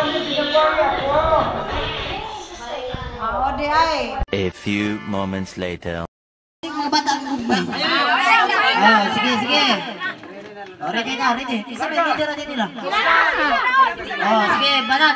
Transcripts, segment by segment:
A few moments later. Mga bata ang movement. Sige, sige. Ready na, ready. Isa ready nila. Sige, banat.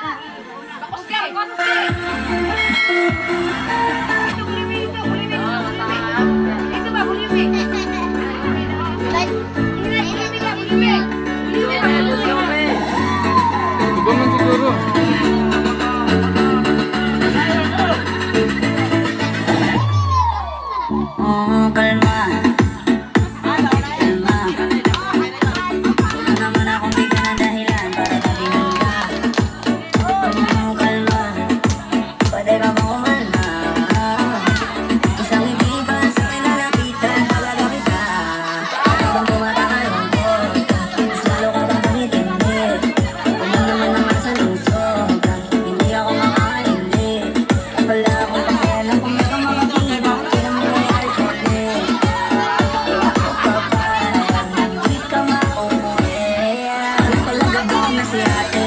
Kalma. Kalma. Wala naman akong bigyan ng dahilan para tabihan ka. Kalma. Pwede ka bang umalma? Isang hindi ba sa pinalapitan talaga kita? Habang tumatakalong ko, mas lalo ka bang tumitindi? Kung naman naman sa lungsod, hindi ako makakaindi. Wala akong pakialam kung may kamakakita. Si ate